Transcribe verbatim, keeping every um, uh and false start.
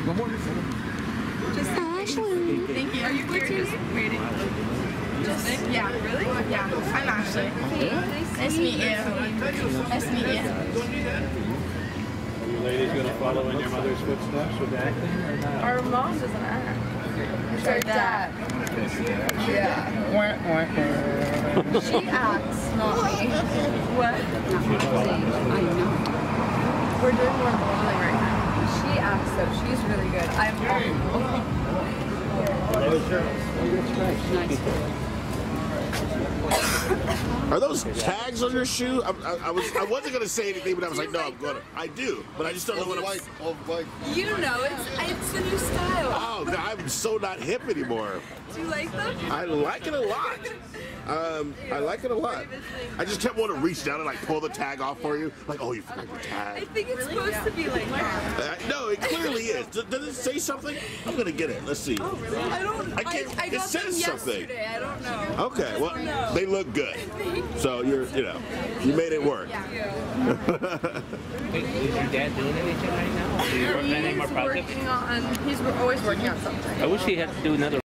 Just Ashley. Thank you. Are you curious? Waiting. Just, yeah. Really? Yeah. I'm Ashley. Nice to meet you. Nice to meet you. Are you ladies going to follow in your mother's footsteps with acting or not? Our mom doesn't act. It's our dad. Yeah. She acts, not me. What? I know. We're doing more modeling right now. She acts though. She's really good. I'm. Nice. Are those tags on your shoe? I, I, I was I wasn't gonna say anything, but I was like, no, I'm gonna. I do, but I just don't know what I'm. You know, it's it's the new style. Oh, I'm so not hip anymore. Do you like them? I like it a lot. Um, I like it a lot. I just kept wanting to reach down and like pull the tag off for you. Like, oh, you forgot your I tag. think it's supposed yeah. to be like that. Uh, no, it clearly is. Does, does it say something? I'm gonna get it. Let's see. Oh, really? I don't. I can't. I, I it got says them something. yesterday. I don't know. Okay, well, know. they look good. So you're, you know, you made it work. Yeah. Wait, is your dad doing anything right now? Is he working on any more He's projects? working on. He's always working on something. I wish he had to do another.